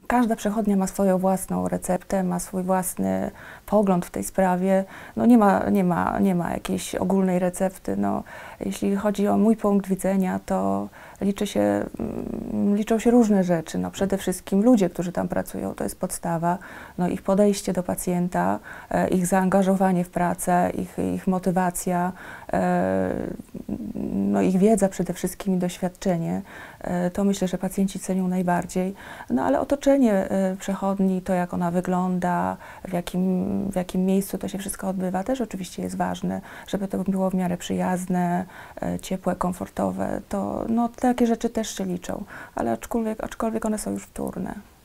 każda przechodnia ma swoją własną receptę, ma swój własny pogląd w tej sprawie. No nie ma jakiejś ogólnej recepty. No, jeśli chodzi o mój punkt widzenia, to liczą się różne rzeczy. No, przede wszystkim ludzie, którzy tam pracują, to jest podstawa. No, ich podejście do pacjenta, ich zaangażowanie w pracę, ich motywacja, no, ich wiedza przede wszystkim i doświadczenie. To myślę, że pacjenci cenią najbardziej. No ale otoczenie przechodni, to jak ona wygląda, w jakim miejscu to się wszystko odbywa, też oczywiście jest ważne, żeby to było w miarę przyjazne, ciepłe, komfortowe. To no, takie rzeczy też się liczą, ale aczkolwiek one są już wtórne.